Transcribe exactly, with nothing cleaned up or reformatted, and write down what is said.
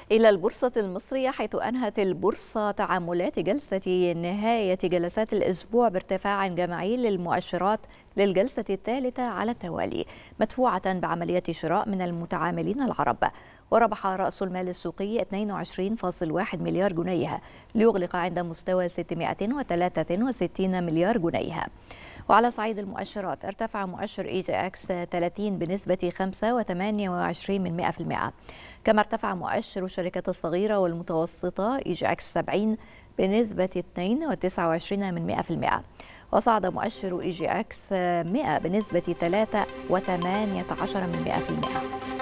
إلى البورصة المصرية، حيث أنهت البورصة تعاملات جلسة نهاية جلسات الأسبوع بارتفاع جماعي للمؤشرات للجلسة الثالثة على التوالي، مدفوعة بعملية شراء من المتعاملين العرب. وربح رأس المال السوقي اثنين وعشرين فاصلة واحد مليار جنيه ليغلق عند مستوى ستمائة وثلاثة وستين مليار جنيه. وعلى صعيد المؤشرات، ارتفع مؤشر إي جي إكس ثلاثين بنسبة خمسة فاصلة ثمانية وعشرين بالمئة، كما ارتفع مؤشر الشركات الصغيرة والمتوسطة إي جي إكس سبعين بنسبة اثنين فاصلة تسعة وعشرين بالمئة، وصعد مؤشر إي جي إكس مئة بنسبة ثلاثة فاصلة ثمانية عشر بالمئة.